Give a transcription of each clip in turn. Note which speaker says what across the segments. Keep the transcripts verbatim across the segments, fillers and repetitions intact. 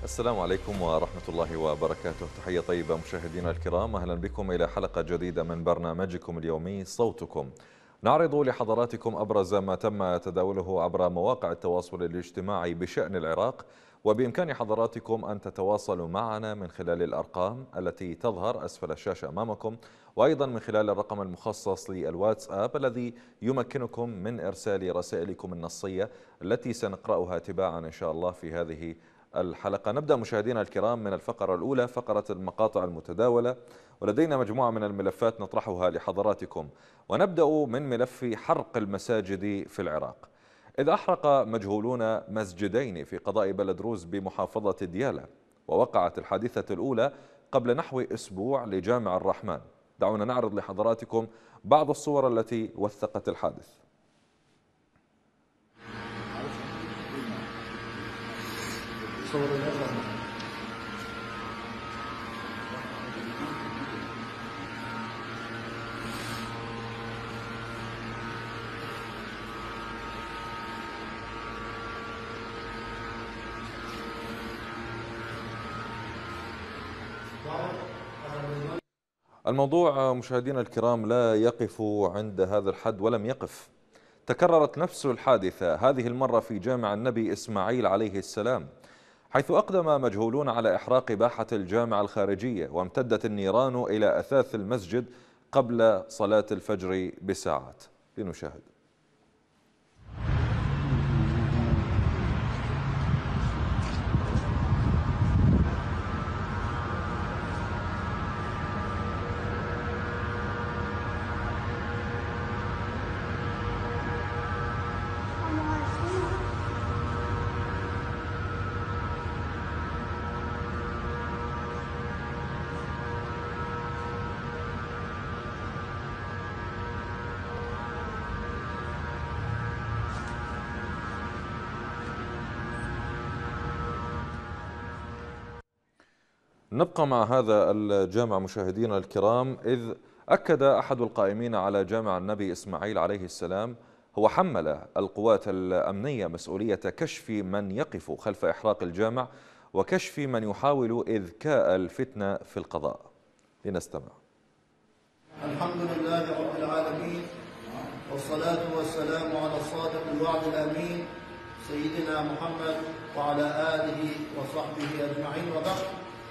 Speaker 1: السلام عليكم ورحمة الله وبركاته. تحية طيبة مشاهدينا الكرام، أهلا بكم إلى حلقة جديدة من برنامجكم اليومي صوتكم. نعرض لحضراتكم أبرز ما تم تداوله عبر مواقع التواصل الاجتماعي بشأن العراق، وبإمكان حضراتكم أن تتواصلوا معنا من خلال الأرقام التي تظهر أسفل الشاشة أمامكم، وأيضا من خلال الرقم المخصص للواتساب الذي يمكنكم من إرسال رسائلكم النصية التي سنقرأها تباعا إن شاء الله في هذه الحلقة. نبدأ مشاهدينا الكرام من الفقرة الأولى، فقرة المقاطع المتداولة، ولدينا مجموعة من الملفات نطرحها لحضراتكم، ونبدأ من ملف حرق المساجد في العراق. إذ أحرق مجهولون مسجدين في قضاء بلدروز بمحافظة ديالى، ووقعت الحادثة الأولى قبل نحو أسبوع لجامع الرحمن. دعونا نعرض لحضراتكم بعض الصور التي وثقت الحادث. الموضوع مشاهدينا الكرام لا يقف عند هذا الحد ولم يقف. تكررت نفس الحادثة هذه المرة في جامع النبي إسماعيل عليه السلام، حيث أقدم مجهولون على إحراق باحة الجامع الخارجية، وامتدت النيران إلى أثاث المسجد قبل صلاة الفجر بساعات. لنشاهد. نبقى مع هذا الجامع مشاهدينا الكرام، إذ أكد أحد القائمين على جامع النبي إسماعيل عليه السلام، هو حمل القوات الأمنية مسؤولية كشف من يقف خلف إحراق الجامع وكشف من يحاول إذكاء الفتنة في القضاء. لنستمع.
Speaker 2: الحمد لله رب العالمين، والصلاة والسلام على الصادق الوعد الأمين سيدنا محمد وعلى آله وصحبه أجمعين، وبعد.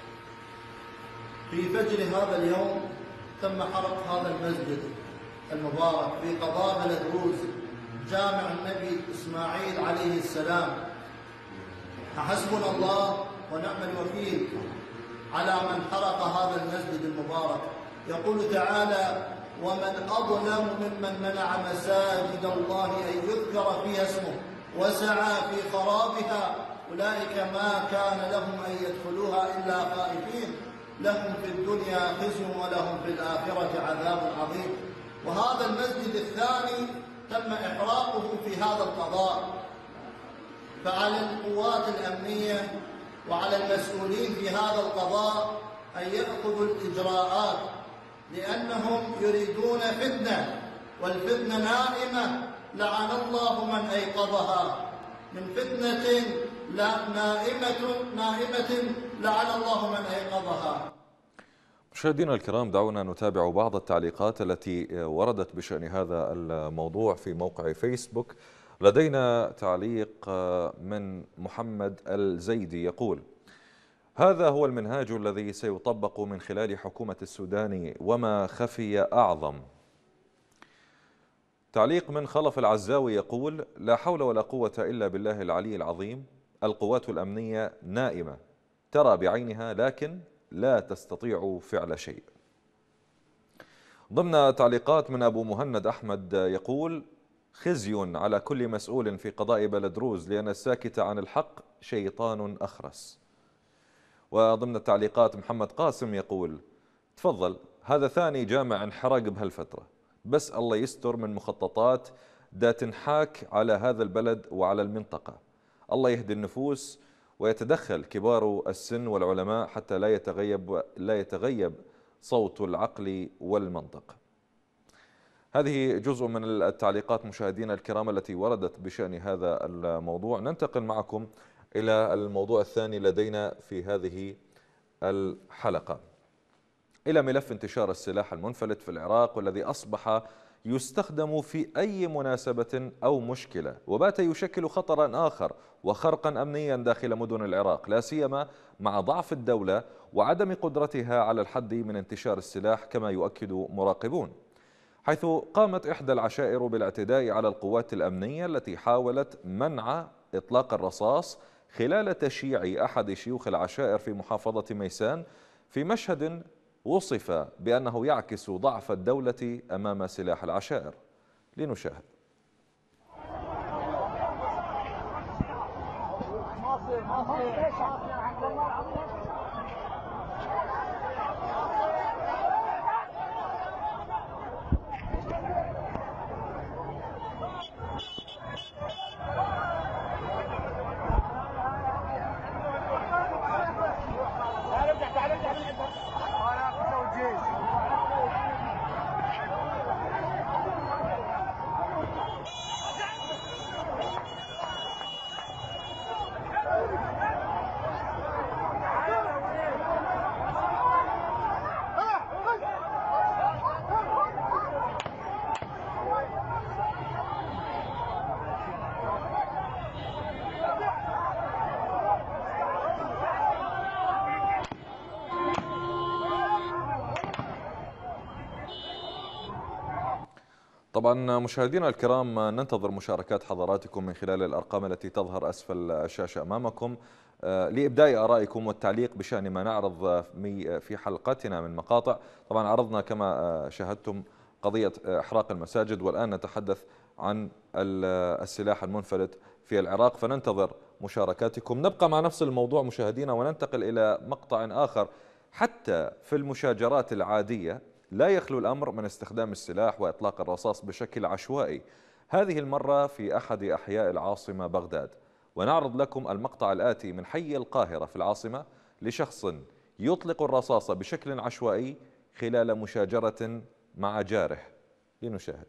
Speaker 2: في فجر هذا اليوم تم حرق هذا المسجد المبارك في قضاء بلدروز جامع النبي إسماعيل عليه السلام. فحسبنا الله ونعم الوكيل على من حرق هذا المسجد المبارك. يقول تعالى: ومن أظلم ممن منع مساجد الله أن يذكر فيها اسمه وسعى في خرابها أولئك ما كان لهم أن يدخلوها إلا خائفين لهم في الدنيا خزي ولهم في الآخرة عذاب عظيم. وهذا المسجد الثاني تم إحراقه في هذا القضاء، فعلى القوات الأمنية وعلى المسؤولين في هذا القضاء أن يأخذوا الإجراءات، لأنهم يريدون فتنة، والفتنة نائمة لعن الله من أيقظها، من فتنة لا نائمة نائمة لعن الله من أيقظها.
Speaker 1: مشاهدينا الكرام، دعونا نتابع بعض التعليقات التي وردت بشأن هذا الموضوع في موقع فيسبوك. لدينا تعليق من محمد الزيدي يقول: هذا هو المنهاج الذي سيطبق من خلال حكومة السودان، وما خفي أعظم. تعليق من خلف العزاوي يقول: لا حول ولا قوة إلا بالله العلي العظيم، القوات الأمنية نائمة ترى بعينها لكن لا تستطيع فعل شيء. ضمن تعليقات من أبو مهند أحمد يقول: خزي على كل مسؤول في قضاء بلدروز، لأن الساكت عن الحق شيطان أخرس. وضمن التعليقات محمد قاسم يقول: تفضل، هذا ثاني جامع انحرق بهالفترة، بس الله يستر من مخططات دا تنحاك على هذا البلد وعلى المنطقة. الله يهدي النفوس ويتدخل كبار السن والعلماء حتى لا يتغيب لا يتغيب صوت العقل والمنطق. هذه جزء من التعليقات مشاهدينا الكرام التي وردت بشأن هذا الموضوع. ننتقل معكم إلى الموضوع الثاني لدينا في هذه الحلقة، إلى ملف انتشار السلاح المنفلت في العراق، والذي أصبح يستخدم في أي مناسبة أو مشكلة، وبات يشكل خطرا آخر وخرقا أمنيا داخل مدن العراق، لا سيما مع ضعف الدولة وعدم قدرتها على الحد من انتشار السلاح كما يؤكد مراقبون، حيث قامت إحدى العشائر بالاعتداء على القوات الأمنية التي حاولت منع إطلاق الرصاص خلال تشييع أحد شيوخ العشائر في محافظة ميسان، في مشهد وصف بأنه يعكس ضعف الدولة أمام سلاح العشائر. لنشاهد. طبعا مشاهدينا الكرام، ننتظر مشاركات حضراتكم من خلال الأرقام التي تظهر أسفل الشاشة أمامكم لإبداء آرائكم والتعليق بشأن ما نعرض في حلقتنا من مقاطع. طبعا عرضنا كما شاهدتم قضية إحراق المساجد، والآن نتحدث عن السلاح المنفلت في العراق، فننتظر مشاركاتكم. نبقى مع نفس الموضوع مشاهدينا وننتقل إلى مقطع آخر. حتى في المشاجرات العادية لا يخلو الأمر من استخدام السلاح وإطلاق الرصاص بشكل عشوائي، هذه المرة في أحد أحياء العاصمة بغداد. ونعرض لكم المقطع الآتي من حي القاهرة في العاصمة لشخص يطلق الرصاص بشكل عشوائي خلال مشاجرة مع جاره. لنشاهد.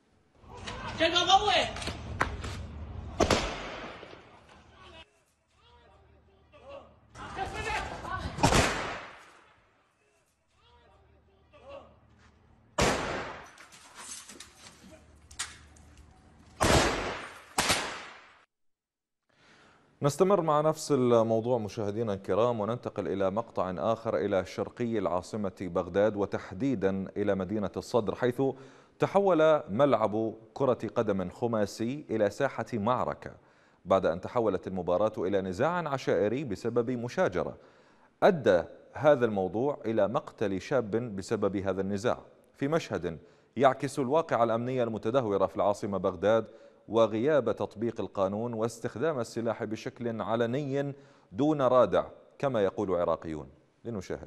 Speaker 1: نستمر مع نفس الموضوع مشاهدينا الكرام، وننتقل إلى مقطع آخر إلى شرقي العاصمة بغداد، وتحديدا إلى مدينة الصدر، حيث تحول ملعب كرة قدم خماسي إلى ساحة معركة بعد أن تحولت المباراة إلى نزاع عشائري بسبب مشاجرة. أدى هذا الموضوع إلى مقتل شاب بسبب هذا النزاع، في مشهد يعكس الواقع الأمني المتدهور في العاصمة بغداد وغياب تطبيق القانون واستخدام السلاح بشكل علني دون رادع كما يقول عراقيون. لنشاهد.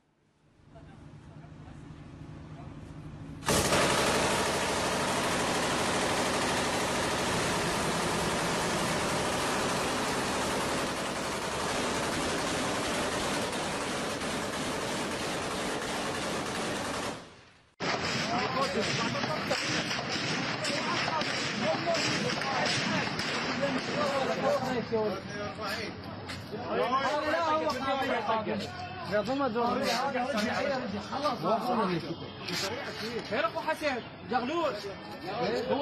Speaker 3: حسين جغلول هو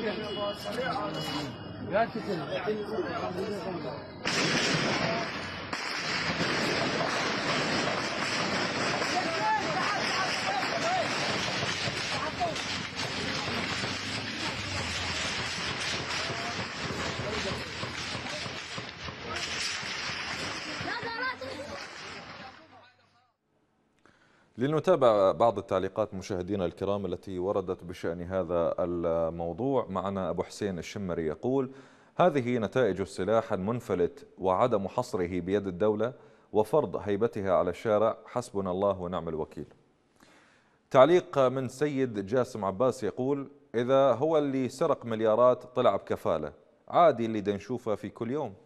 Speaker 1: لنتابع بعض التعليقات مشاهدينا الكرام التي وردت بشأن هذا الموضوع. معنا أبو حسين الشمري يقول: هذه نتائج السلاح المنفلت وعدم حصره بيد الدولة وفرض هيبتها على الشارع، حسبنا الله ونعم الوكيل. تعليق من سيد جاسم عباس يقول: إذا هو اللي سرق مليارات طلع بكفالة، عادي اللي دنشوفه في كل يوم.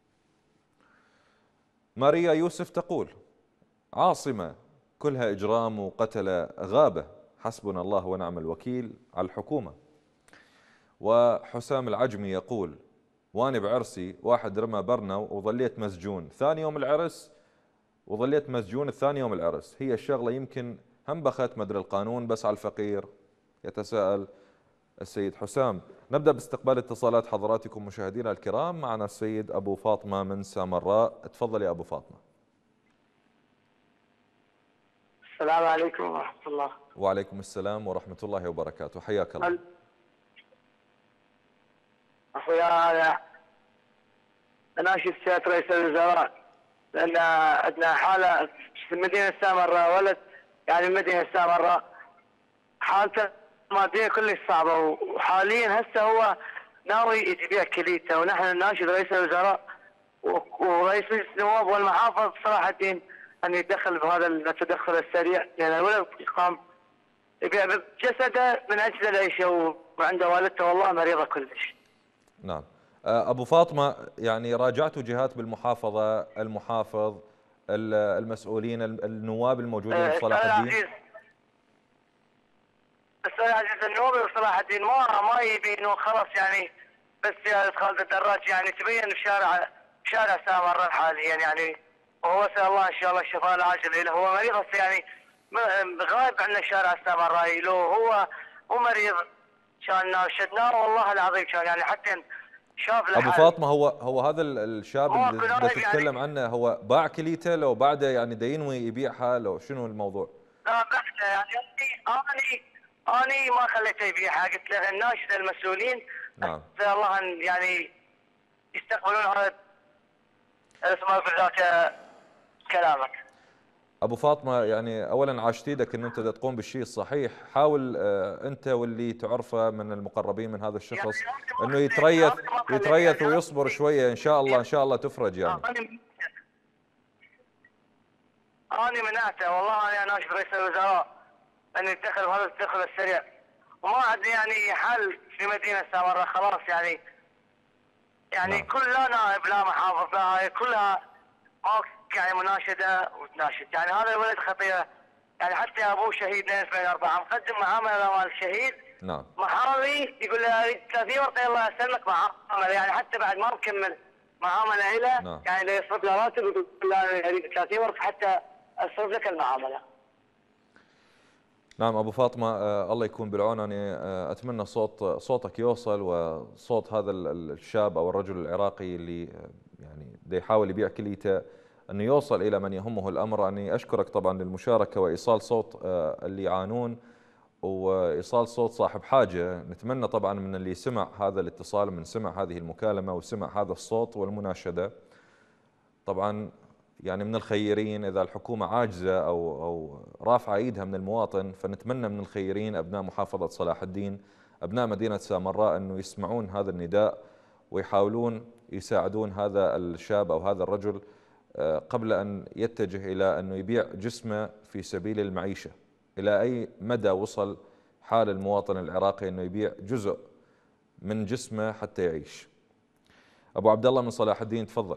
Speaker 1: ماريا يوسف تقول: عاصمة كلها إجرام وقتل غابة، حسبنا الله ونعم الوكيل على الحكومة. وحسام العجمي يقول: وأنا بعرسي واحد رمى برنة وظليت مسجون، ثاني يوم العرس وظليت مسجون الثاني يوم العرس. هي الشغلة يمكن هم بخت مدري القانون بس على الفقير؟ يتساءل السيد حسام. نبدأ باستقبال اتصالات حضراتكم مشاهدينا الكرام. معنا السيد أبو فاطمة من سامراء. تفضل يا أبو فاطمة.
Speaker 4: السلام عليكم ورحمة الله.
Speaker 1: وعليكم السلام ورحمة الله وبركاته، حياك الله.
Speaker 4: أخويا أنا أناشد سيادة رئيس الوزراء، لأن عندنا حالة في مدينة سامراء، ولد يعني مدينة سامراء حالته المادية كلش صعبة، وحاليا هسه هو ناوي يبيع كليته، ونحن نناشد رئيس الوزراء ورئيس مجلس النواب والمحافظ صلاح الدين أن يتدخل بهذا التدخل السريع، لأن الولد قام يبيع بجسده من أجل العيشة، وعنده والدته والله مريضة كلش.
Speaker 1: نعم. أبو فاطمة، يعني راجعتوا جهات بالمحافظة، المحافظ، المسؤولين، النواب الموجودين في صلاح الدين؟
Speaker 4: الأستاذ عزيز النوبي وصلاح الدين ما ما يبينوا خلاص، يعني بس زيادة خالد الدراج يعني تبين بشارع بشارع سامراء حاليا يعني، وهو اسال الله ان شاء الله الشفاء العاجل له. هو مريض هسه يعني غايب عنا شارع سامراء، لو هو مو مريض كان ناشدناه والله العظيم، كان يعني حتى شاف الحال.
Speaker 1: ابو فاطمه، هو هو هذا الشاب اللي تتكلم
Speaker 4: يعني
Speaker 1: عنه هو باع كليته لو بعده يعني دا ينوي يبيعها لو شنو الموضوع؟
Speaker 4: لا بعده يعني اني اني ما خليته يبيعها، قلت له الناشد المسؤولين
Speaker 1: نعم
Speaker 4: اسال الله ان يعني يستقبلون هذا اسمه بذاك كلامك.
Speaker 1: ابو فاطمه، يعني اولا عاشت ايدك ان انت تقوم بالشيء الصحيح. حاول انت واللي تعرفه من المقربين من هذا الشخص انه يتريث يتريث ويصبر شويه، ان شاء الله ان شاء الله تفرج يعني.
Speaker 4: أنا منعته والله، أنا ناشد رئيس الوزراء أن يتدخل بهذا التدخل السريع، وما عندي يعني حل في مدينة سامراء خلاص يعني يعني
Speaker 1: نعم.
Speaker 4: كل لا نائب لا محافظ لا هاي كلها ماك يعني مناشده وتناشد، يعني هذا الولد خطيره يعني، حتى ابوه شهيد اثنين وسبعين أربعة مقدم معامله مال الشهيد.
Speaker 1: نعم.
Speaker 4: محامي يقول له اريد ثلاثين ورقه الله يسلمك معامله، يعني حتى بعد ما مكمل معامله له
Speaker 1: نعم.
Speaker 4: يعني لا يصرف له راتب يقول له اريد ثلاثين ورقه حتى اصرف لك المعامله.
Speaker 1: نعم ابو فاطمه، آه الله يكون بالعون. انا آه اتمنى صوت صوتك يوصل، وصوت هذا الشاب او الرجل العراقي اللي آه يعني دا يحاول يبيع كليته انه يوصل الى من يهمه الامر. اني اشكرك طبعا للمشاركه وايصال صوت آه اللي يعانون، وايصال صوت صاحب حاجه. نتمنى طبعا من اللي سمع هذا الاتصال، من سمع هذه المكالمه وسمع هذا الصوت والمناشده، طبعا يعني من الخيرين اذا الحكومه عاجزه او او رافعه ايدها من المواطن، فنتمنى من الخيرين ابناء محافظه صلاح الدين، ابناء مدينه سامراء، انه يسمعون هذا النداء ويحاولون يساعدون هذا الشاب او هذا الرجل قبل ان يتجه الى انه يبيع جسمه في سبيل المعيشه. الى اي مدى وصل حال المواطن العراقي انه يبيع جزء من جسمه حتى يعيش؟ ابو عبد الله من صلاح الدين، تفضل.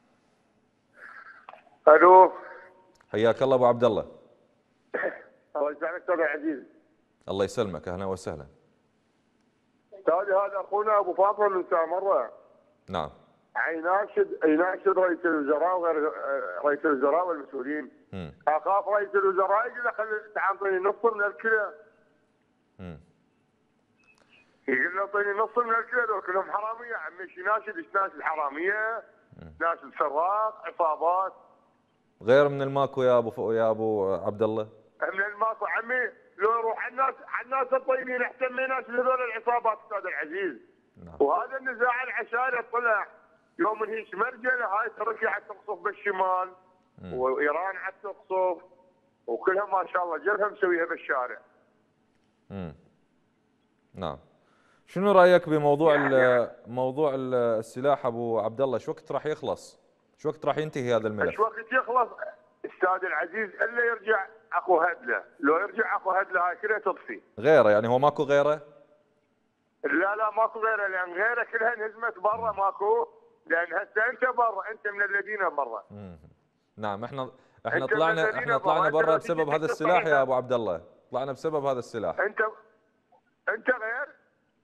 Speaker 5: الو،
Speaker 1: حياك الله ابو عبد الله.
Speaker 5: الله يسلمك استاذ عزيز.
Speaker 1: الله يسلمك، اهلا وسهلا.
Speaker 5: استاذي هذا اخونا ابو فاطمه من سامراء.
Speaker 1: نعم.
Speaker 5: يناشد يناشد رئيس الوزراء وغير رئيس الوزراء والمسؤولين.
Speaker 1: امم
Speaker 5: اخاف رئيس الوزراء يجي له خلي تعطيني نص من الكلى.
Speaker 1: امم
Speaker 5: يقول له اعطيني نص من الكلى، دول كلهم حراميه. عمي ايش يناشد؟ ايش ناشد؟ حراميه، ناشد سراق، عصابات.
Speaker 1: غير من الماكو يا ابو يا ابو عبد الله؟
Speaker 5: من الماكو عمي، لو يروح على الناس على الناس الطيبين احسن ما يناشد هذول العصابات استاذ العزيز.
Speaker 1: نعم.
Speaker 5: وهذا النزاع العشائري طلع يوم انهيش مرجله، هاي تركيا عاد تقصف بالشمال
Speaker 1: مم.
Speaker 5: وايران عاد تقصف، وكلها ما شاء الله جبهه مسويها بالشارع.
Speaker 1: امم نعم. شنو رايك بموضوع يعني موضوع السلاح ابو عبد الله؟ شو وقت راح يخلص؟ شو وقت راح ينتهي هذا الملف؟
Speaker 5: ايش وقت يخلص استاذ العزيز؟ الا يرجع اخو هدله، لو يرجع اخو هدله هاي كلها تطفي.
Speaker 1: غيره يعني؟ هو ماكو غيره؟
Speaker 5: لا لا ماكو غيره، لان غيره كلها انهزمت برا، ماكو. لان هسه انت برا، انت من الذين برا.
Speaker 1: نعم. احنا احنا طلعنا احنا طلعنا برا بسبب هذا السلاح يا ابو عبد الله، طلعنا بسبب هذا السلاح.
Speaker 5: انت انت غير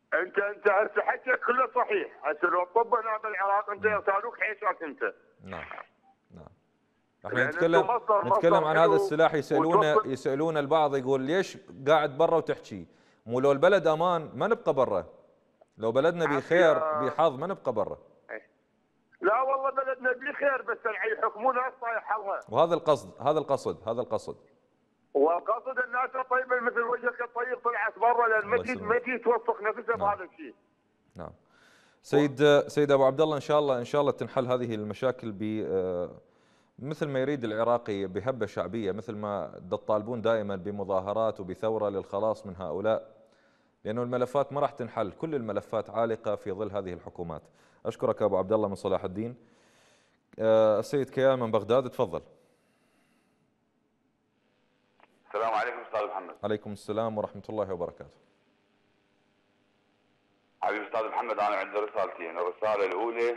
Speaker 5: انت انت هسه حكيك كله صحيح، هسه لو طب هنا بالعراق انت يرسلوك حيشك انت.
Speaker 1: نعم نعم. احنا
Speaker 5: لأن
Speaker 1: نتكلم
Speaker 5: أنتم مصدر-
Speaker 1: نتكلم
Speaker 5: مصدر
Speaker 1: عن
Speaker 5: حلو
Speaker 1: هذا السلاح، يسالون
Speaker 5: وتوصل-
Speaker 1: يسالون البعض يقول ليش قاعد برا وتحكي؟ مو لو البلد امان ما نبقى برا، لو بلدنا بخير بحظ ما نبقى برا.
Speaker 5: لا والله بلدنا بخير، بس اللي يحكمونها صاير حظها.
Speaker 1: وهذا القصد، هذا القصد، هذا القصد.
Speaker 5: والقصد الناس الطيبه مثل وجهك الطيب طلعت برا، لان ما
Speaker 1: الله
Speaker 5: تجي
Speaker 1: يسلمك.
Speaker 5: ما تجي توثق نفسها
Speaker 1: نعم.
Speaker 5: بهذا الشيء.
Speaker 1: نعم. سيد سيد ابو عبد الله، ان شاء الله ان شاء الله تنحل هذه المشاكل ب مثل ما يريد العراقي، بهبه شعبيه، مثل ما تطالبون دائما بمظاهرات وبثوره للخلاص من هؤلاء، لانه الملفات ما راح تنحل، كل الملفات عالقه في ظل هذه الحكومات. اشكرك ابو عبد الله من صلاح الدين. السيد كيان من بغداد، تفضل.
Speaker 6: السلام عليكم استاذ محمد.
Speaker 1: عليكم السلام ورحمه الله وبركاته.
Speaker 6: حبيبي استاذ محمد، انا عندي رسالتين، الرساله الاولى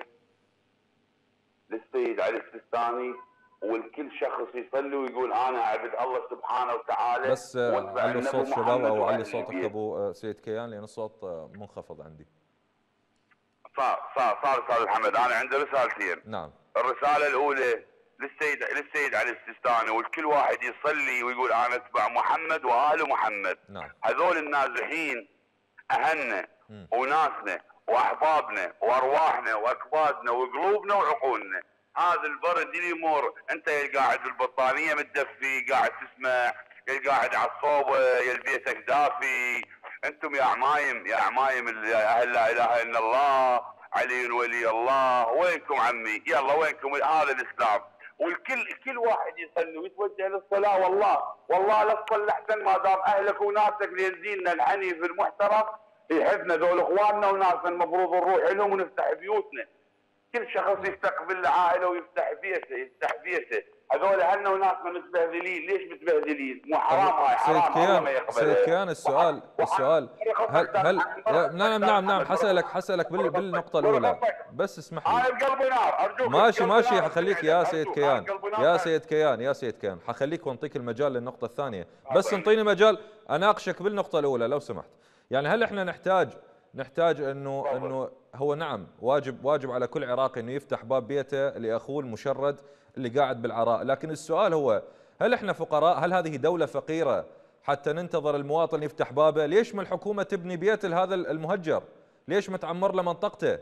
Speaker 6: للسيد علي السيستاني والكل شخص يصلي ويقول انا اعبد الله سبحانه وتعالى.
Speaker 1: بس علي الصوت شباب، او علي صوتك ابو سيد كيان، لان الصوت منخفض عندي.
Speaker 6: صار صار صار استاذ محمد، انا عندي رسالتين.
Speaker 1: نعم.
Speaker 6: الرساله الاولى للسيد للسيد علي السيستاني والكل واحد يصلي ويقول انا اتبع محمد وال محمد.
Speaker 1: نعم.
Speaker 6: هذول النازحين اهلنا وناسنا واحبابنا وارواحنا واكبادنا وقلوبنا وعقولنا. هذا البرد اللي يمر، انت يا قاعد بالبطانيه متدفي قاعد تسمع، يا قاعد على الصوبه يا بيتك دافي. انتم يا عمايم يا عمايم اهل لا اله الا الله، علي ولي الله، وينكم عمي؟ يلا وينكم هذا الاسلام؟ والكل كل واحد يصلي ويتوجه للصلاه. والله والله لا تصلي احسن ما دام اهلك وناسك لين ديننا الحنيف المحترم يحبنا، ذول اخواننا وناسنا المفروض نروح لهم ونفتح بيوتنا. كل شخص يستقبل عائله ويفتح بيته يفتح بيته. هذول اهلنا وناسنا متبهدلين، ليش متبهدلين؟ مو حرام هاي، حرام الله ما يقبل.
Speaker 1: سيد كيان، السؤال السؤال هل هل نعم نعم نعم حسألك حسألك بالنقطة الأولى، بس اسمح لي.
Speaker 6: هاي القلب نار ارجوك.
Speaker 1: ماشي ماشي، حخليك يا سيد كيان، يا سيد كيان يا سيد كيان حخليك وانطيك المجال للنقطة الثانية، بس انطيني مجال اناقشك بالنقطة الأولى لو سمحت. يعني هل احنا نحتاج نحتاج انه انه هو نعم واجب واجب على كل عراقي انه يفتح باب بيته لاخوه المشرد اللي قاعد بالعراء، لكن السؤال هو هل احنا فقراء؟ هل هذه دولة فقيرة حتى ننتظر المواطن يفتح بابه؟ ليش ما الحكومة تبني بيت لهذا المهجر؟ ليش ما تعمر له منطقته؟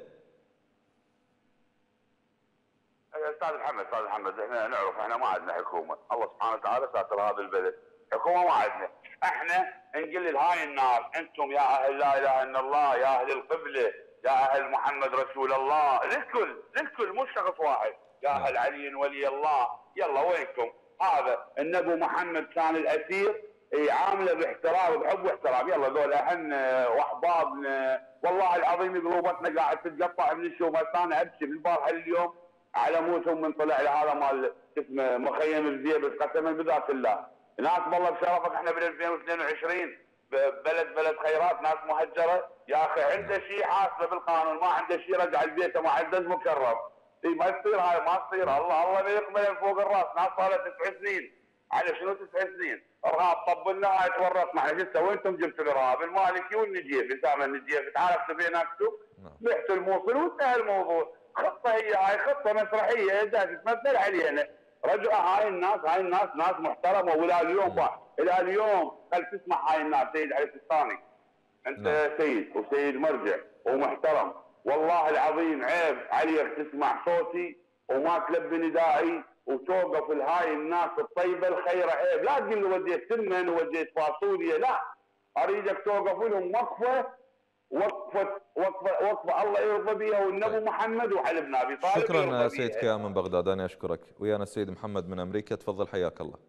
Speaker 6: استاذ محمد استاذ محمد احنا نعرف احنا ما عندنا حكومة، الله سبحانه وتعالى ساتر هذا البلد، حكومة ما عندنا، احنا نقول لهاي الناس انتم يا اهل لا اله الا الله، يا اهل القبلة، يا اهل محمد رسول الله، للكل للكل مو شخص واحد، يا اهل علي ولي الله، يلا وينكم؟ هذا النبي محمد كان الاسير يعامله باحترام وبحب واحترام، يلا ذول اهلنا واحبابنا، والله العظيم قلوبتنا قاعد تتقطع من الشوم. انا ابكي بالبارحه اليوم على موتهم من طلع لهذا مال اسمه مخيم الزيبس، قسما بذات الله، ناس والله بشرفك احنا بال ألفين واثنين وعشرين بلد بلد خيرات، ناس مهجره يا اخي عنده شيء حاسبه بالقانون، ما عنده شيء رجع لبيته، ما عنده مكرم. اي ما تصير هاي ما تصير، الله الله ما يقبل فوق الراس، ناس صار لها تسع سنين، على شنو تسع سنين؟ ارهاب طبلنا هاي تورطنا، احنا شو سويتوا؟ انتم جبتوا الارهاب المالكي والنجيبي، سامي النجيبي تعال اكتب نفسه، بعتوا الموصل وانتهى الموضوع، خطه هي هاي خطه مسرحيه جالسه تمثل علينا. رجع هاي الناس هاي الناس ناس محترمه، والى اليوم بقى الى اليوم خل تسمع هاي الناس. سيد علي السيستاني انت نعم. سيد وسيد مرجع ومحترم، والله العظيم عيب عليك تسمع صوتي وما تلبي ندائي وتوقف لهاي الناس الطيبه الخيره، عيب. لا تقول لي وديت سمن ووديت فاصوليا، لا، اريدك توقف لهم وقفه وقفه وقفه وقفه الله يرضى بها والنبي محمد وعلي بن ابي طالب.
Speaker 1: شكرا سيد كيان من بغداد، انا اشكرك. ويانا السيد محمد من امريكا، تفضل حياك الله.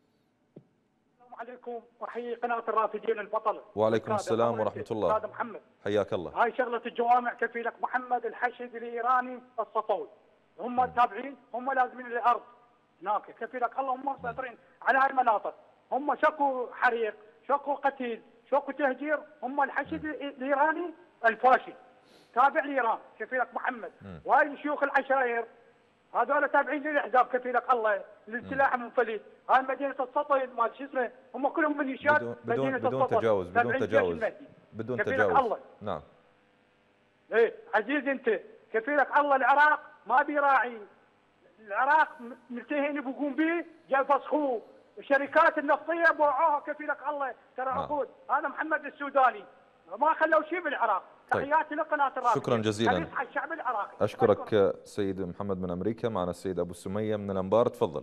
Speaker 3: السلام عليكم، واحيي قناه الرافدين البطله.
Speaker 1: وعليكم السلام ورحمه الله.
Speaker 3: استاذ محمد
Speaker 1: حياك الله.
Speaker 3: هاي شغله الجوامع كفيلك محمد، الحشد الايراني الصفوي هم التابعين، هم لازمين الارض هناك كفيلك الله، هم مسيطرين على هاي المناطق، هم شكوا حريق، شكوا قتيل، شكوا تهجير، هم الحشد الايراني الفاشي تابع لايران كفيلك محمد. وهاي شيوخ العشائر هذول تابعين للاحزاب كفيلك الله، للسلاح المنفلت. هاي مدينه السطل مال شو اسمه، هم كلهم ميليشيات
Speaker 1: بدون
Speaker 3: مدينه
Speaker 1: بدون
Speaker 3: السطل
Speaker 1: تجاوز بدون تجاوز بدون
Speaker 3: كفيلك
Speaker 1: تجاوز.
Speaker 3: الله.
Speaker 1: نعم.
Speaker 3: ايه عزيز انت، كفيلك الله العراق ما بيراعي. العراق ملتهين بيقوم به، جاي فسخوه، الشركات النفطيه بوعوها كفيلك الله ترى عقود. هذا محمد السوداني ما خلوا شيء بالعراق.
Speaker 1: طيب.
Speaker 3: تحياتي لقناه الرافد.
Speaker 1: شكرا جزيلا.
Speaker 3: حريص على الشعب العراقي.
Speaker 1: اشكرك سيد محمد من امريكا. معنا السيد ابو السميه من الانبار، تفضل.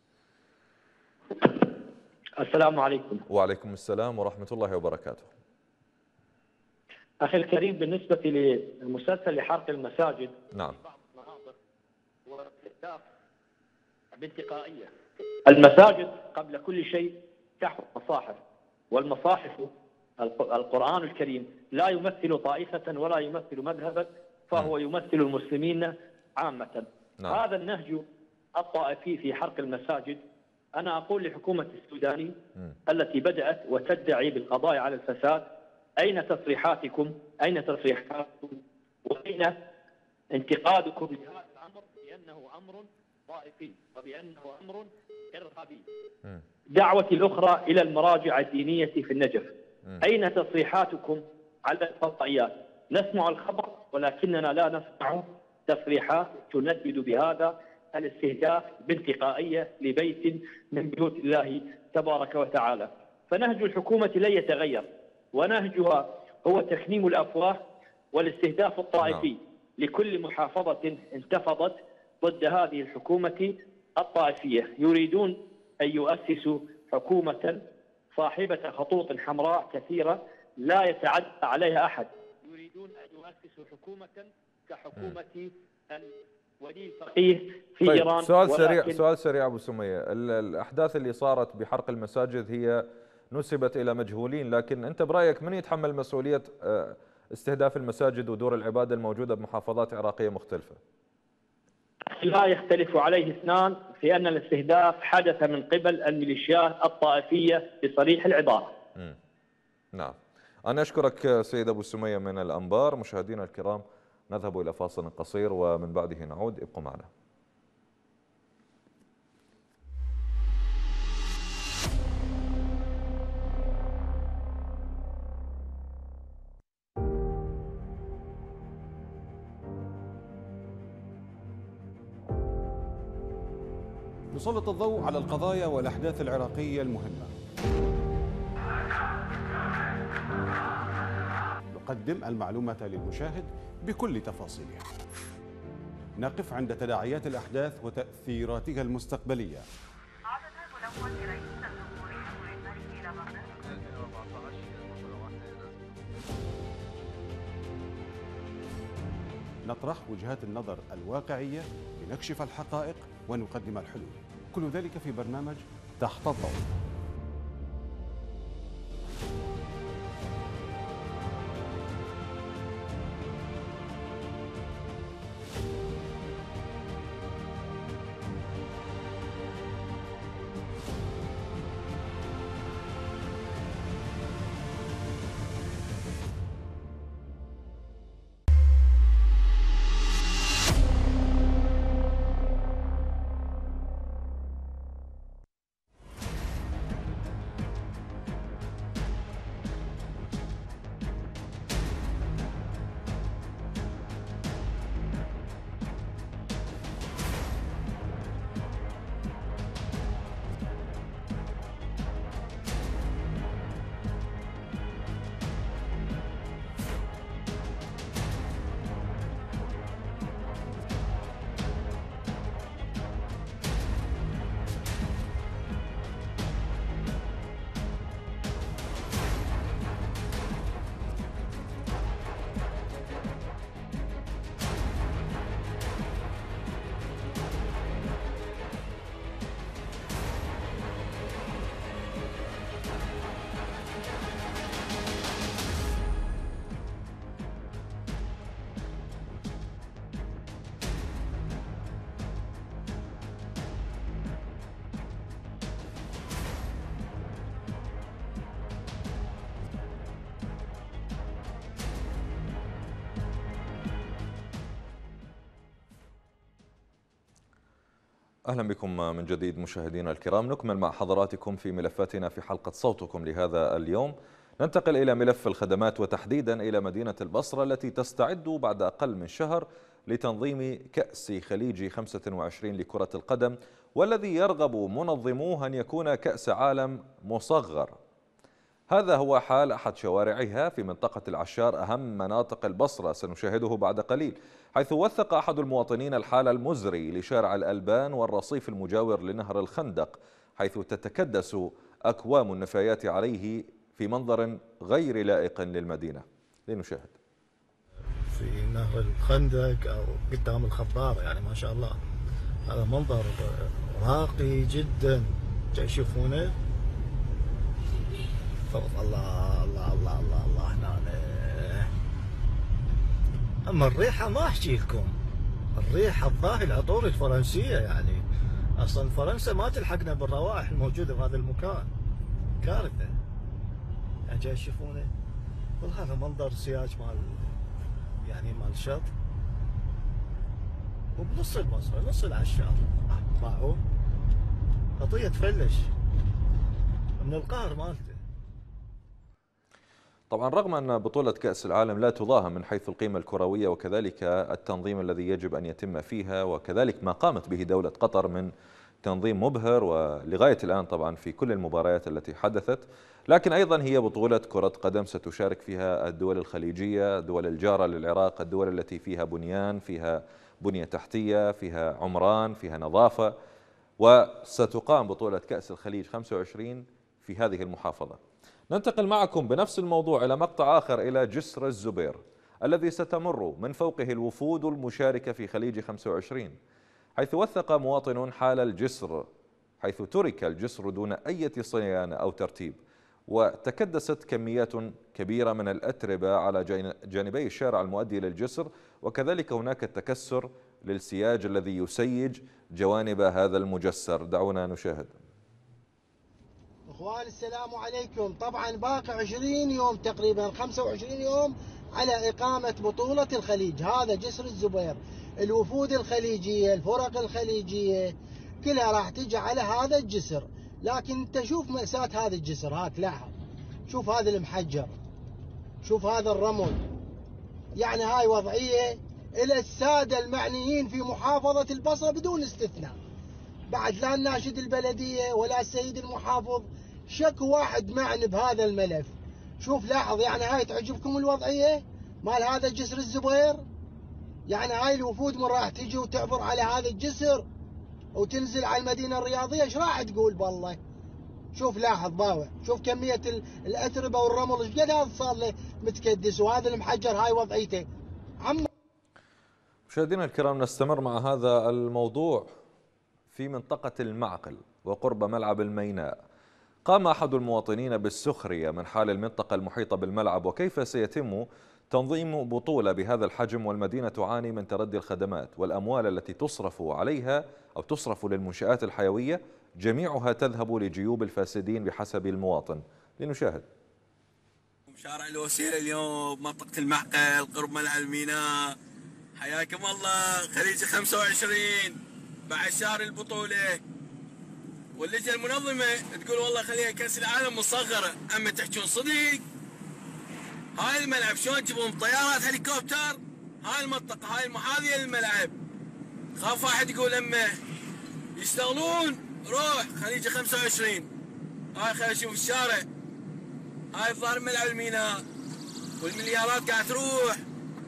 Speaker 7: السلام عليكم.
Speaker 1: وعليكم السلام ورحمه الله وبركاته.
Speaker 7: اخي الكريم، بالنسبه للمسلسل لحرق المساجد،
Speaker 1: نعم،
Speaker 7: بعض المناظر واستهداف بانتقائيه. المساجد قبل كل شيء تحت مصاحف، والمصاحف القرآن الكريم لا يمثل طائفة ولا يمثل مذهبا، فهو يمثل المسلمين عامة.
Speaker 1: نعم.
Speaker 7: هذا النهج الطائفي في حرق المساجد، أنا أقول لحكومة السوداني التي بدأت وتدعي بالقضاء على الفساد: أين تصريحاتكم؟ أين تصريحاتكم؟ وأين انتقادكم لهذا الأمر بأنه أمر طائفي وبأنه أمر إرهابي؟ دعوتي الأخرى إلى المراجع الدينية في النجف: أين تصريحاتكم على الفضائيات؟ نسمع الخبر ولكننا لا نسمع تصريحات تندد بهذا الاستهداف بانتقائية لبيت من بيوت الله تبارك وتعالى. فنهج الحكومة لن يتغير، ونهجها هو تكميم الأفواه والاستهداف الطائفي. نعم. لكل محافظة انتفضت ضد هذه الحكومة الطائفية. يريدون أن يؤسسوا حكومة صاحبة خطوط حمراء كثيرة لا يتعدى عليها أحد. يريدون أن يؤسسوا حكومة كحكومة ولي الفقيه في
Speaker 1: طيب،
Speaker 7: إيران.
Speaker 1: سؤال سريع سؤال سريع أبو سمية. الأحداث اللي صارت بحرق المساجد هي نسبت إلى مجهولين، لكن أنت برأيك من يتحمل مسؤولية استهداف المساجد ودور العبادة الموجودة بمحافظات عراقية مختلفة؟
Speaker 7: لا يختلف عليه اثنان في أن الاستهداف حدث من قبل الميليشيات الطائفية بصريح العبارة.
Speaker 1: م. نعم. أنا أشكرك سيد أبو السمية من الأنبار. مشاهدينا الكرام، نذهب إلى فاصل قصير ومن بعده نعود، ابقوا معنا.
Speaker 8: نسلط الضوء على القضايا والأحداث العراقية المهمة. نقدم المعلومة للمشاهد بكل تفاصيلها. نقف عند تداعيات الأحداث وتأثيراتها المستقبلية. نطرح وجهات النظر الواقعية لنكشف الحقائق ونقدم الحلول. كل ذلك في برنامج تحت الضوء.
Speaker 1: أهلا بكم من جديد مشاهدينا الكرام. نكمل مع حضراتكم في ملفاتنا في حلقة صوتكم لهذا اليوم. ننتقل إلى ملف الخدمات وتحديدا إلى مدينة البصرة التي تستعد بعد أقل من شهر لتنظيم كأس خليجي خمسة وعشرين لكرة القدم، والذي يرغب منظموه أن يكون كأس عالم مصغر. هذا هو حال أحد شوارعها في منطقة العشار، أهم مناطق البصرة، سنشاهده بعد قليل، حيث وثق أحد المواطنين الحال المزري لشارع الألبان والرصيف المجاور لنهر الخندق، حيث تتكدس أكوام النفايات عليه في منظر غير لائق للمدينة. لنشاهد.
Speaker 9: في نهر الخندق أو قدام الخضار، يعني ما شاء الله هذا منظر راقي جدا. تشوفونه فرض الله الله الله الله الله هنا. اما الريحه ما احكي لكم، الريحه الظاهر العطور الفرنسيه، يعني اصلا فرنسا ما تلحقنا بالروائح الموجوده بهذا المكان، كارثه. يعني جاي تشوفونه والله هذا منظر سياج مال يعني مال شط، وبنص البصره نص العشار باعوه خطيه تفلش من القهر مالته.
Speaker 1: طبعا رغم أن بطولة كأس العالم لا تضاهى من حيث القيمة الكروية وكذلك التنظيم الذي يجب أن يتم فيها وكذلك ما قامت به دولة قطر من تنظيم مبهر ولغاية الآن طبعا في كل المباريات التي حدثت، لكن أيضا هي بطولة كرة قدم ستشارك فيها الدول الخليجية، الدول الجارة للعراق، الدول التي فيها بنيان، فيها بنية تحتية، فيها عمران، فيها نظافة، وستقام بطولة كأس الخليج خمسة وعشرين في هذه المحافظة. ننتقل معكم بنفس الموضوع إلى مقطع آخر إلى جسر الزبير الذي ستمر من فوقه الوفود المشاركة في خليج خمسة وعشرين، حيث وثق مواطن حال الجسر، حيث ترك الجسر دون أي صيانة أو ترتيب، وتكدست كميات كبيرة من الأتربة على جانبي الشارع المؤدي للجسر، وكذلك هناك التكسر للسياج الذي يسيج جوانب هذا المجسر. دعونا نشاهد.
Speaker 10: اخوان السلام عليكم. طبعا باقي عشرين يوم تقريبا خمسة وعشرين يوم على إقامة بطولة الخليج. هذا جسر الزبير، الوفود الخليجية، الفرق الخليجية كلها راح تجي على هذا الجسر. لكن انت شوف مأساة هذا الجسر، هاك لاحظ، شوف هذا المحجر، شوف هذا الرمل. يعني هاي وضعية إلى السادة المعنيين في محافظة البصرة بدون استثناء. بعد لا الناشد البلدية ولا السيد المحافظ شك واحد معني بهذا الملف. شوف لاحظ، يعني هاي تعجبكم الوضعية مال هذا الجسر الزبير؟ يعني هاي الوفود من راح تجي وتعبر على هذا الجسر وتنزل على المدينة الرياضية، ايش راح تقول بالله؟ شوف لاحظ باوع، شوف كمية الأتربة والرمل ايش قد هذا صار له متكدس، وهذا المحجر هاي وضعيته. عم
Speaker 1: مشاهدينا الكرام، نستمر مع هذا الموضوع في منطقة المعقل وقرب ملعب الميناء. قام أحد المواطنين بالسخرية من حال المنطقة المحيطة بالملعب وكيف سيتم تنظيم بطولة بهذا الحجم والمدينة تعاني من تردي الخدمات، والأموال التي تصرف عليها أو تصرف للمنشآت الحيوية جميعها تذهب لجيوب الفاسدين بحسب المواطن. لنشاهد.
Speaker 11: شارع الوسيلة اليوم منطقة المعقل قرب ملعب الميناء. حياكم الله. خليج خمسة وعشرين بعد شهر البطولة، واللجنة المنظمة تقول والله خليها كأس العالم مصغرة. أما تحجون صدق؟ هاي الملعب شلون تجيبون طيارات هليكوبتر؟ هاي المنطقة هاي المحاذية للملعب. خاف واحد يقول أما يشتغلون روح خليج خمسة وعشرين. هاي خلينا نشوف الشارع، هاي الظاهر ملعب الميناء والمليارات قاعد تروح.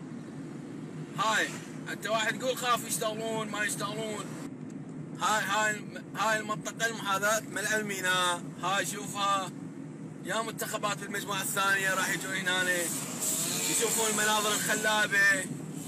Speaker 11: هاي حتى واحد يقول خاف يشتغلون ما يشتغلون. هاي هاي هاي المنطقة المحاذاة ملعب الميناء. هاي شوفها، يا منتخبات بالمجموعة الثانية راح يجون هنا يشوفون المناظر الخلابة.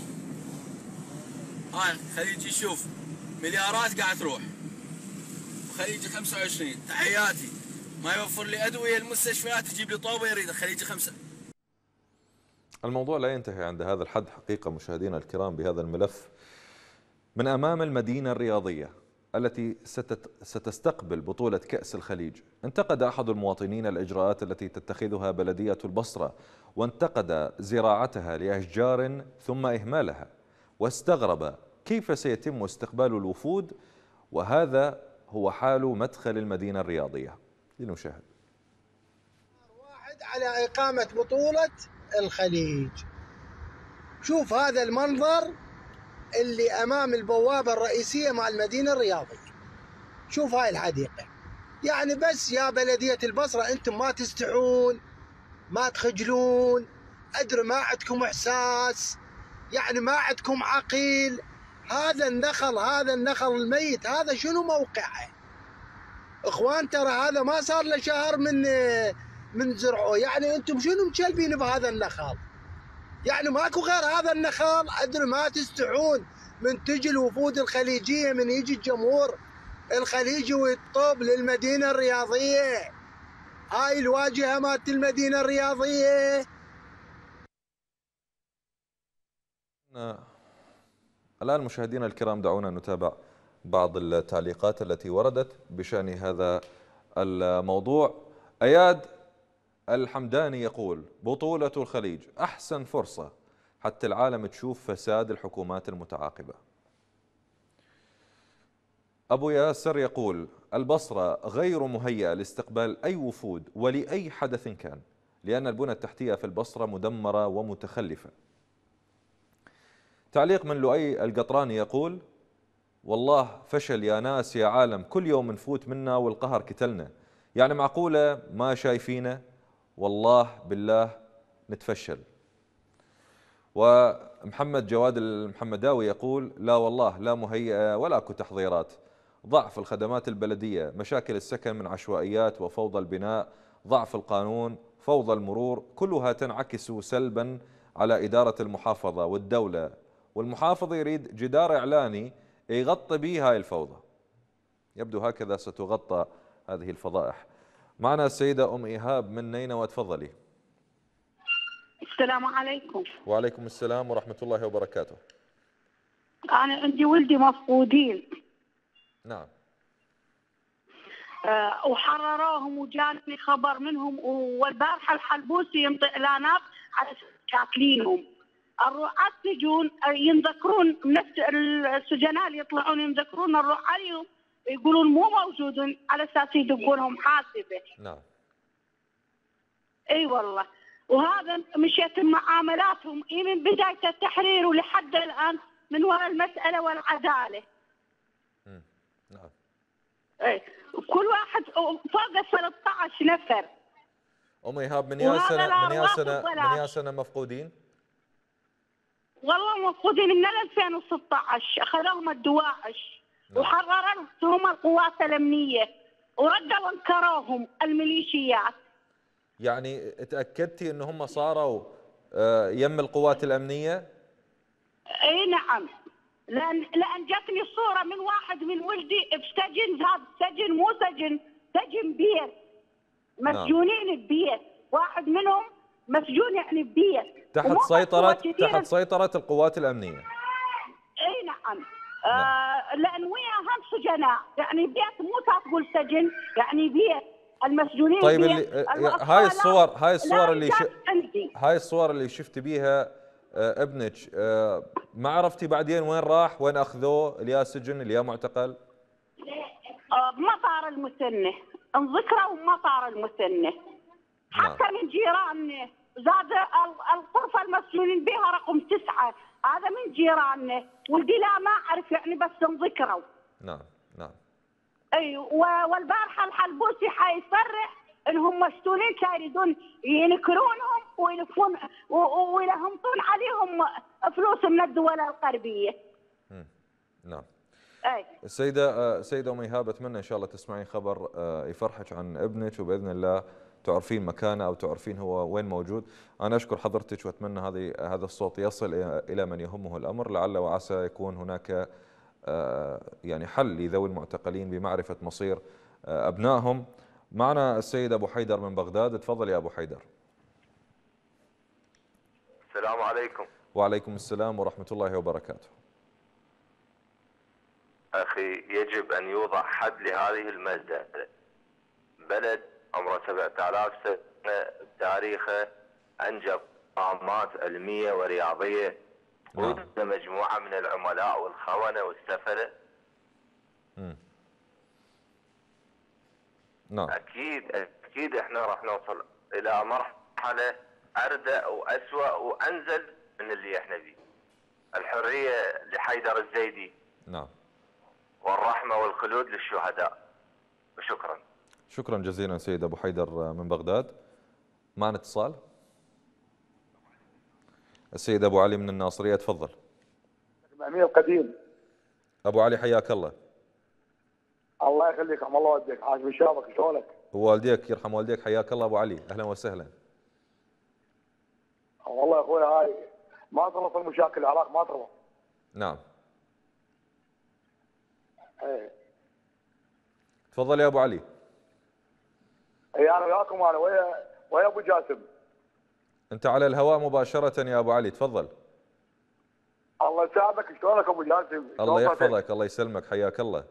Speaker 11: هاي خليج يشوف مليارات قاعد تروح. وخليج خمسة وعشرين تحياتي، ما يوفر لي أدوية المستشفيات تجيب لي طوبة يريد خليج خمسة.
Speaker 1: الموضوع لا ينتهي عند هذا الحد حقيقة مشاهدينا الكرام بهذا الملف. من أمام المدينة الرياضية التي ستستقبل بطولة كأس الخليج، انتقد أحد المواطنين الإجراءات التي تتخذها بلدية البصرة، وانتقد زراعتها لأشجار ثم إهمالها، واستغرب كيف سيتم استقبال الوفود وهذا هو حال مدخل المدينة الرياضية. لنشاهد.
Speaker 10: واحد على إقامة بطولة الخليج. شوف هذا المنظر اللي أمام البوابة الرئيسية مع المدينة الرياضية. شوف هاي الحديقة، يعني بس يا بلدية البصرة أنتم ما تستحون، ما تخجلون، أدري ما عندكم إحساس، يعني ما عندكم عقيل. هذا النخل هذا النخل الميت هذا شنو موقعه؟ اخوان ترى هذا ما صار له شهر من من زرعوه، يعني انتم شنو مشلبين بهذا النخل؟ يعني ماكو غير هذا النخل؟ ادري ما تستحون من تجي الوفود الخليجيه، من يجي الجمهور الخليجي ويطوب للمدينه الرياضيه. هاي الواجهه مالت المدينه الرياضيه.
Speaker 1: الآن مشاهدينا الكرام دعونا نتابع بعض التعليقات التي وردت بشأن هذا الموضوع. أياد الحمداني يقول: بطولة الخليج أحسن فرصة حتى العالم تشوف فساد الحكومات المتعاقبة. أبو ياسر يقول: البصرة غير مهيئة لاستقبال أي وفود ولأي حدث كان، لأن البنى التحتية في البصرة مدمرة ومتخلفة. تعليق من لؤي القطراني يقول: والله فشل يا ناس يا عالم، كل يوم نفوت منا والقهر كتلنا، يعني معقولة ما شايفينه؟ والله بالله نتفشل. ومحمد جواد المحمداوي يقول: لا والله لا مهيئة ولا اكو تحضيرات، ضعف الخدمات البلدية، مشاكل السكن من عشوائيات وفوضى البناء، ضعف القانون، فوضى المرور، كلها تنعكس سلبا على إدارة المحافظة والدولة، والمحافظ يريد جدار إعلاني يغطي به هاي الفوضى. يبدو هكذا ستغطى هذه الفضائح. معنا السيدة أم إيهاب من نينوى، تفضلي.
Speaker 12: السلام عليكم.
Speaker 1: وعليكم السلام ورحمة الله وبركاته.
Speaker 12: أنا عندي ولدي مفقودين.
Speaker 1: نعم.
Speaker 12: أه وحرروهم وجاني خبر منهم، والبارحة الحلبوسي ينطي إعلانات على شاكلينهم. الرعاة السجون ينذكرون، نفس السجناء اللي يطلعون ينذكرون نروح عليهم يقولون مو موجودون على اساس يدقونهم حاسبه.
Speaker 1: نعم.
Speaker 12: اي والله. وهذا مشيت معاملاتهم من بدايه التحرير ولحد الان من وراء المساله والعداله.
Speaker 1: امم نعم.
Speaker 12: اي كل واحد فوق ثلاثة عشر نفر.
Speaker 1: ام ايهاب من يا سنه من يا سنه من يا سنه مفقودين؟
Speaker 12: والله مفقودين من ألفين وستة عشر، اخذوهم الدواعش. نعم. وحررتهم القوات الامنيه وردوا انكروهم الميليشيات.
Speaker 1: يعني تاكدتي ان هم صاروا يم القوات الامنيه؟
Speaker 12: اي نعم، لان لان جتني صوره من واحد من ولدي بسجن، هذا سجن مو سجن، سجن بيت، مسجونين نعم. ببيت، واحد منهم مسجون يعني ببيت
Speaker 1: تحت سيطرة تحت سيطرة القوات الأمنية.
Speaker 12: اي نعم, نعم. آه لأن وياهم سجناء، يعني بيت مو تقول سجن، يعني بيت المسجونين.
Speaker 1: طيب اللي هاي الصور هاي الصور اللي ش... هاي الصور اللي شفت بيها آه ابنك، آه ما عرفتي بعدين وين راح، وين أخذوه، اليا سجن اليا معتقل؟
Speaker 12: آه بمطار المثنى، انذكروا بمطار المثنى. حتى نعم. من جيراننا زاد الغرفة المسجونين بها رقم تسعة، هذا من جيراننا، ولدي لا ما أعرف يعني بس انذكروا.
Speaker 1: نعم نعم.
Speaker 12: اي والبارحة الحلبوسي حيصرح انهم مسجونين كانوا يريدون ينكرونهم ويلفون ويلهمطون عليهم فلوس من الدول الغربية.
Speaker 1: امم نعم.
Speaker 12: اي
Speaker 1: السيدة السيدة أم إيهاب، أتمنى إن شاء الله تسمعين خبر يفرحك عن ابنك، وبإذن الله تعرفين مكانه أو تعرفين هو وين موجود. أنا أشكر حضرتك وأتمنى هذه هذا الصوت يصل إلى من يهمه الأمر، لعل وعسى يكون هناك يعني حل لذوي المعتقلين بمعرفة مصير أبنائهم. معنا السيد أبو حيدر من بغداد، تفضل يا أبو حيدر.
Speaker 13: السلام عليكم.
Speaker 1: وعليكم السلام ورحمة الله وبركاته.
Speaker 13: أخي يجب أن يوضع حد لهذه المسألة. بلد عمره سبعة آلاف سنة بتاريخه، أنجب قامات علمية ورياضية، وجد مجموعة من العملاء والخونة والسفلة.
Speaker 1: نعم.
Speaker 13: أكيد أكيد إحنا راح نوصل إلى مرحلة أردأ وأسوأ وأنزل من اللي احنا فيه. الحرية لحيدر الزيدي.
Speaker 1: نعم.
Speaker 13: والرحمة والخلود للشهداء. وشكرا.
Speaker 1: شكرا جزيلا سيد أبو حيدر من بغداد. معنا اتصال. السيد أبو علي من الناصرية، تفضل.
Speaker 14: الأمير القديم.
Speaker 1: أبو علي حياك الله.
Speaker 14: الله يخليك، عم الله وديك، عاش بشابك، شلونك؟
Speaker 1: ووالديك يرحم والديك، حياك الله أبو علي، أهلا وسهلا.
Speaker 14: والله يا أخوي هاي ما تخلص المشاكل، العراق ما تخلص.
Speaker 1: نعم.
Speaker 14: ايه.
Speaker 1: تفضل يا أبو علي.
Speaker 14: اي أنا وياكم، أنا ويا ويا أبو جاسم.
Speaker 1: أنت على الهواء مباشرة يا أبو علي، تفضل.
Speaker 14: الله يساعدك، شلونك أبو جاسم؟
Speaker 1: الله يحفظك، الله يسلمك، حياك الله.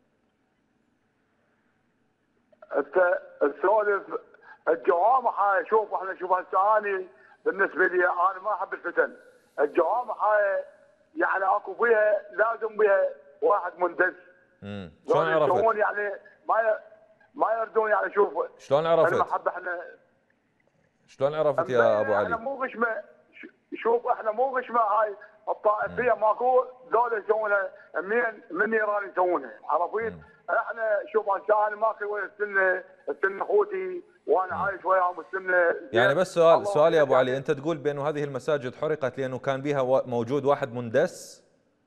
Speaker 14: انت السولف الجوامع هاي، شوف احنا شوف هسه اني بالنسبه لي انا ما احب الفتن، الجوامع هاي يعني اكو فيها لازم بها واحد مندس.
Speaker 1: امم شلون عرفت؟
Speaker 14: يعني ما ي... ما يردون يعني شوف
Speaker 1: شلون عرفت؟
Speaker 14: المحبه احنا
Speaker 1: شلون عرفت يا ابو علي؟
Speaker 14: احنا مو غشمه، شوف احنا مو غشمه هاي الطائفيه، ماكو ذولا يسوونها من من ايران يسوونها، عرفت؟ احنا شوف هسه انا ماكل ويا السنه، السنه اخوتي وانا عايش وياهم السنه.
Speaker 1: يعني بس سؤال سؤال يا ابو علي، انت تقول بانه هذه المساجد حرقت لانه كان بها موجود واحد مندس؟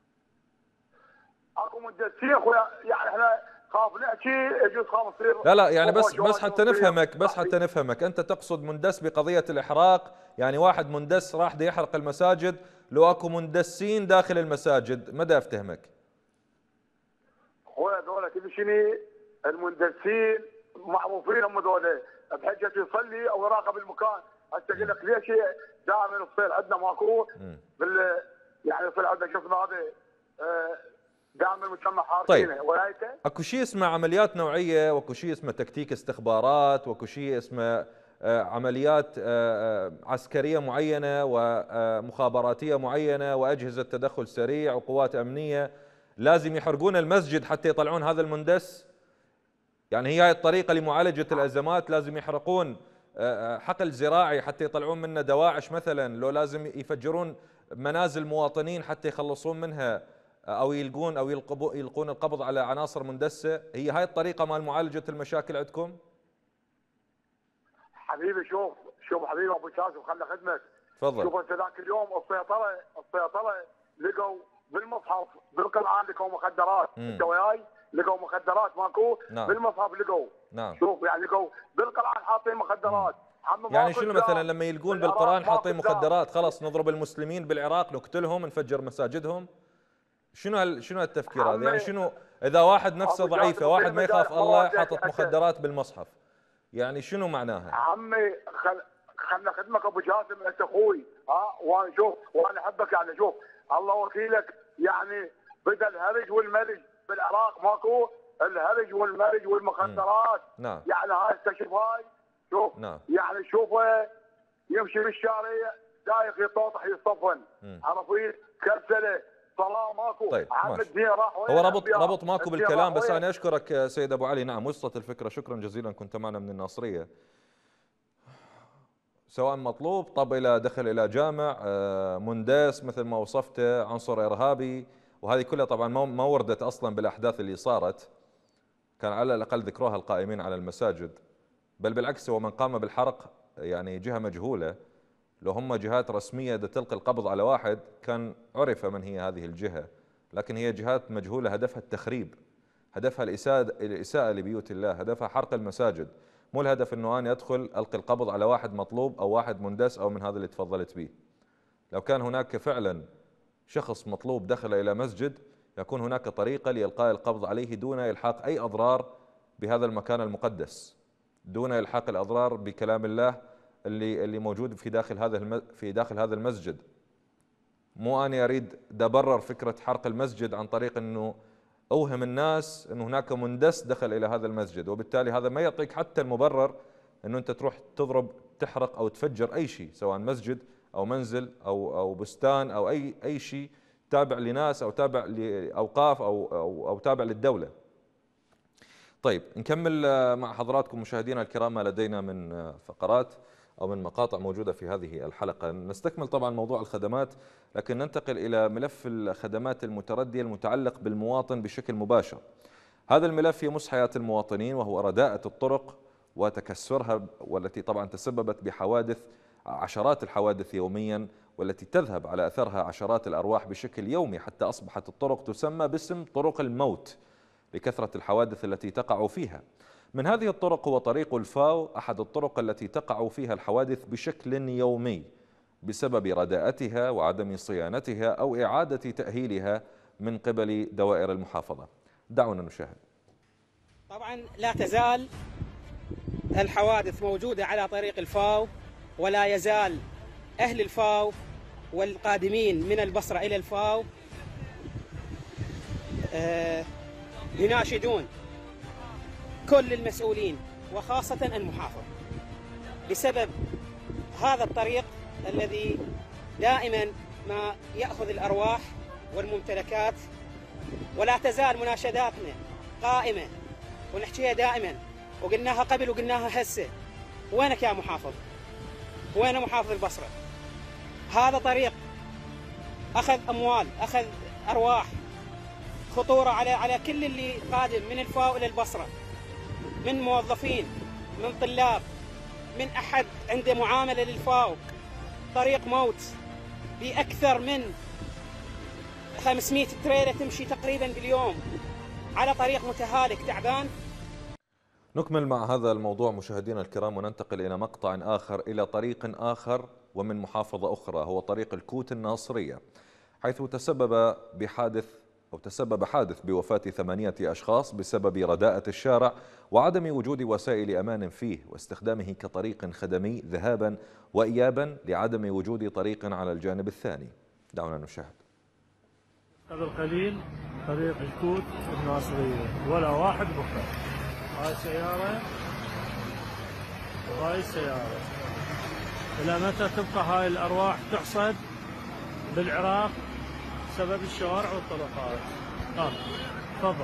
Speaker 14: اكو مندسين اخويا، يعني احنا خاف نحكي يجوز خاف نصير.
Speaker 1: لا لا يعني بس بس حتى نفهمك بس حتى نفهمك انت تقصد مندس بقضيه الاحراق، يعني واحد مندس راح دي يحرق المساجد، لو اكو مندسين داخل المساجد مدى افتهمك؟
Speaker 14: اخويا ذولا تمشيني المندسين معروفين هم ذولا، بحجه يصلي او يراقب المكان، هسه اقول لك ليش دائما تصير عندنا ماكو بال يعني يصير عندنا شو اسمه هذا دائما المجتمع حارقينه.
Speaker 1: طيب
Speaker 14: ولايته
Speaker 1: اكو شيء اسمه عمليات نوعيه، واكو شيء اسمه تكتيك استخبارات، واكو شيء اسمه عمليات عسكريه معينه ومخابراتيه معينه واجهزه تدخل سريع وقوات امنيه، لازم يحرقون المسجد حتى يطلعون هذا المندس؟ يعني هي هاي الطريقه لمعالجه الازمات؟ لازم يحرقون حقل زراعي حتى يطلعون منه دواعش مثلا؟ لو لازم يفجرون منازل مواطنين حتى يخلصون منها، او يلقون او يلقون القبض على عناصر مندسه؟ هي هاي الطريقه مال معالجه المشاكل عندكم؟
Speaker 14: حبيبي شوف شوف حبيبي ابو شاسم خلي خدمك.
Speaker 1: تفضل.
Speaker 14: شوف انت ذاك اليوم السيطره السيطره لقوا بالمصحف بالقران لقوا مخدرات، انت وياي؟ لقوا مخدرات ماكو؟
Speaker 1: نعم.
Speaker 14: بالمصحف لقوا.
Speaker 1: نعم.
Speaker 14: شوف يعني لقوا بالقران حاطين مخدرات.
Speaker 1: يعني شنو مثلا لما يلقون بالقران حاطين مخدرات خلاص نضرب المسلمين بالعراق نقتلهم نفجر مساجدهم؟ شنو هال شنو هالتفكير هذا؟ يعني شنو اذا واحد نفسه ضعيفه، واحد ما يخاف الله، حاطط مخدرات بالمصحف، يعني شنو معناها؟
Speaker 14: عمي خل خلنا خدمك ابو جاسم، انت اخوي ها، وانا شوف وانا احبك يعني شوف الله وكيلك، يعني بدا الهرج والمرج بالعراق ماكو؟ الهرج والمرج والمخدرات.
Speaker 1: نعم.
Speaker 14: يعني هاي استشوف هاي شوف.
Speaker 1: نعم.
Speaker 14: يعني شوفه يمشي بالشارع دايق يطوطح يصفن، عرفت؟ كسله صلاه ماكو.
Speaker 1: طيب
Speaker 14: عم الدين راح
Speaker 1: هو ربط ربط ماكو بالكلام، بس انا اشكرك سيد ابو علي. نعم وصلت الفكره، شكرا جزيلا، كنت معنا من الناصريه. سواء مطلوب طب الى دخل الى جامع مندس مثل ما وصفته، عنصر ارهابي، وهذه كلها طبعا ما وردت اصلا بالاحداث اللي صارت، كان على الاقل ذكروها القائمين على المساجد، بل بالعكس هو من قام بالحرق يعني جهه مجهوله، لو هم جهات رسميه تلقي القبض على واحد كان عرف من هي هذه الجهه، لكن هي جهات مجهوله هدفها التخريب، هدفها الاساءه الاساءه لبيوت الله، هدفها حرق المساجد، مو الهدف انه انا ادخل القي القبض على واحد مطلوب او واحد مندس او من هذا اللي تفضلت به. لو كان هناك فعلا شخص مطلوب دخل الى مسجد يكون هناك طريقه لالقاء القبض عليه دون الحاق اي اضرار بهذا المكان المقدس، دون الحاق الاضرار بكلام الله اللي اللي موجود في داخل هذا في داخل هذا المسجد. مو اني اريد ابرر فكره حرق المسجد عن طريق انه اوهم الناس انه هناك مندس دخل الى هذا المسجد، وبالتالي هذا ما يعطيك حتى المبرر انه انت تروح تضرب تحرق او تفجر اي شيء، سواء مسجد او منزل او او بستان او اي اي شيء تابع لناس او تابع لاوقاف او او, أو تابع للدوله. طيب نكمل مع حضراتكم مشاهدينا الكرام ما لدينا من فقرات أو من مقاطع موجودة في هذه الحلقة. نستكمل طبعا موضوع الخدمات، لكن ننتقل إلى ملف الخدمات المتردية المتعلق بالمواطن بشكل مباشر. هذا الملف يمس حياة المواطنين، وهو رداءة الطرق وتكسرها، والتي طبعا تسببت بحوادث، عشرات الحوادث يوميا، والتي تذهب على أثرها عشرات الأرواح بشكل يومي، حتى أصبحت الطرق تسمى باسم طرق الموت لكثرة الحوادث التي تقع فيها. من هذه الطرق هو طريق الفاو، أحد الطرق التي تقع فيها الحوادث بشكل يومي بسبب رداءتها وعدم صيانتها أو إعادة تأهيلها من قبل دوائر المحافظة. دعونا نشاهد.
Speaker 15: طبعا لا تزال الحوادث موجودة على طريق الفاو، ولا يزال أهل الفاو والقادمين من البصرة إلى الفاو آه يناشدون كل المسؤولين وخاصة المحافظ بسبب هذا الطريق الذي دائما ما يأخذ الأرواح والممتلكات. ولا تزال مناشداتنا قائمة ونحكيها دائما، وقلناها قبل وقلناها هسه. وينك يا محافظ؟ وين محافظ البصرة؟ هذا طريق أخذ أموال، أخذ أرواح، خطورة على على كل اللي قادم من الفاو إلى البصرة، من موظفين، من طلاب، من أحد عنده معاملة للفاو. طريق موت بأكثر من خمسمئة تريلة تمشي تقريبا باليوم على طريق متهالك تعبان.
Speaker 1: نكمل مع هذا الموضوع مشاهدينا الكرام، وننتقل إلى مقطع آخر، إلى طريق آخر ومن محافظة أخرى، هو طريق الكوت الناصرية، حيث تسبب بحادث أو تسبب حادث بوفاة ثمانية أشخاص بسبب رداءة الشارع وعدم وجود وسائل أمان فيه، واستخدامه كطريق خدمي ذهابا وإيابا لعدم وجود طريق على الجانب الثاني. دعونا نشاهد.
Speaker 16: قبل قليل طريق الكوت الناصرية ولا واحد بكر، هاي سيارة وهاي السيارة. إلى متى تبقى هاي الأرواح تحصد بالعراق بسبب الشوارع والطرقات؟ آه. تفضل.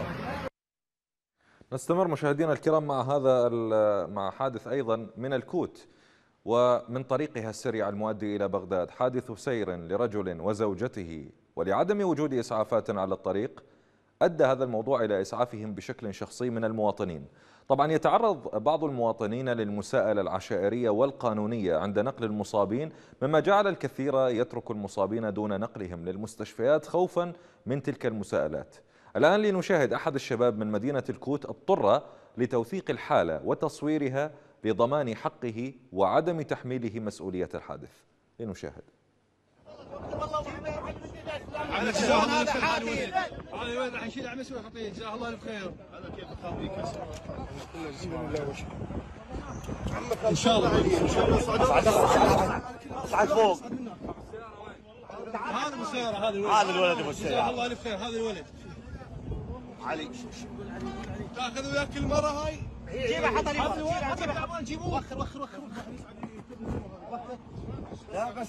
Speaker 1: نستمر مشاهدينا الكرام مع هذا مع حادث أيضا من الكوت ومن طريقها السريع المؤدي إلى بغداد، حادث سير لرجل وزوجته، ولعدم وجود إسعافات على الطريق أدى هذا الموضوع إلى إسعافهم بشكل شخصي من المواطنين. طبعا يتعرض بعض المواطنين للمساءلة العشائرية والقانونية عند نقل المصابين، مما جعل الكثير يترك المصابين دون نقلهم للمستشفيات خوفا من تلك المساءلات. الآن لنشاهد أحد الشباب من مدينة الكوت اضطر لتوثيق الحالة وتصويرها لضمان حقه وعدم تحميله مسؤولية الحادث. لنشاهد.
Speaker 17: هذا حادث، هذا وين راح نشيل على مسؤول خطير، جزاه الله الخير. هذا كيف تخافي كسر ان شاء الله ان شاء الله صعد صعد فوق. هذا بالسيارة، هذا الولد، هذا الولد ابو السيارة، جزاه الله الخير. هذا الولد علي، تاخذ وياك المرة هاي، جيبها حط لي، جيبها جيبوه، وخر وخر وخر لا بس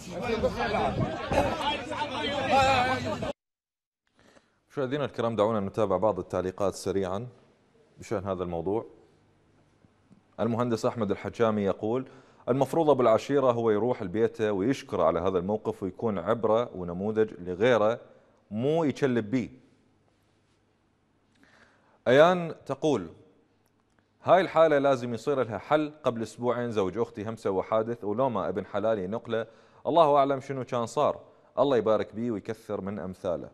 Speaker 1: مشاهدينا الكرام، دعونا نتابع بعض التعليقات سريعا بشأن هذا الموضوع. المهندس أحمد الحجامي يقول: المفروض أبو العشيرة هو يروح البيت ويشكر على هذا الموقف ويكون عبرة ونموذج لغيره، مو يكلب بيه. أيان تقول: هاي الحالة لازم يصير لها حل. قبل أسبوعين زوج أختي هم سوى حادث ولو ما ابن حلالي نقله، الله أعلم شنو كان صار، الله يبارك بيه ويكثر من أمثاله.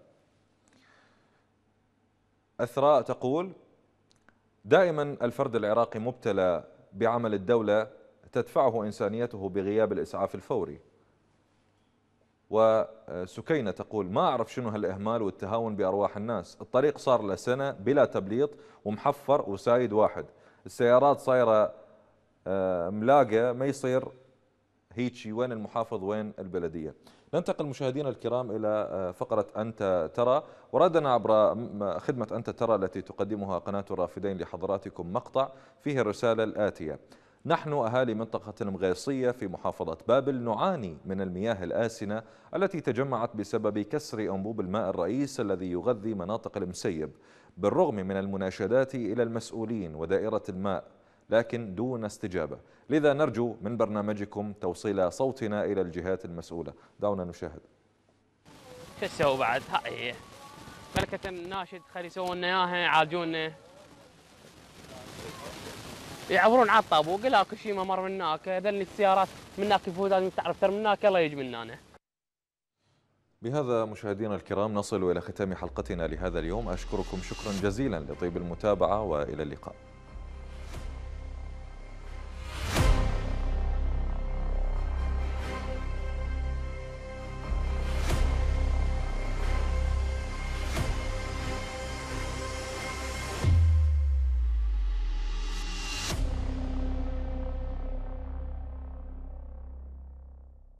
Speaker 1: أثراء تقول: دائما الفرد العراقي مبتلى بعمل الدولة تدفعه إنسانيته بغياب الإسعاف الفوري. وسكينة تقول: ما أعرف شنو هالإهمال والتهاون بأرواح الناس، الطريق صار له سنة بلا تبليط ومحفر وسايد واحد، السيارات صايرة ملاقة، ما يصير هيجي، وين المحافظ وين البلدية. ننتقل مشاهدينا الكرام إلى فقرة أنت ترى، وردنا عبر خدمة أنت ترى التي تقدمها قناة الرافدين لحضراتكم مقطع فيه الرسالة الآتية: نحن أهالي منطقة المغيصية في محافظة بابل نعاني من المياه الآسنة التي تجمعت بسبب كسر أنبوب الماء الرئيس الذي يغذي مناطق المسيب. بالرغم من المناشدات إلى المسؤولين ودائرة الماء لكن دون استجابة. لذا نرجو من برنامجكم توصيل صوتنا إلى الجهات المسؤولة. دعونا نشاهد.
Speaker 18: شو تسوي بعد؟ هاي ملكة الناشد خلي يسوون لنا اياها يعالجونا، يعبرون على الطابوق لا كل شيء ما مر من هناك، ذل السيارات من هناك يفوت لازم تعرف ترى من هناك الله يجي من هنا.
Speaker 1: بهذا مشاهدينا الكرام نصل إلى ختام حلقتنا لهذا اليوم، أشكركم شكرا جزيلا لطيب المتابعة وإلى اللقاء.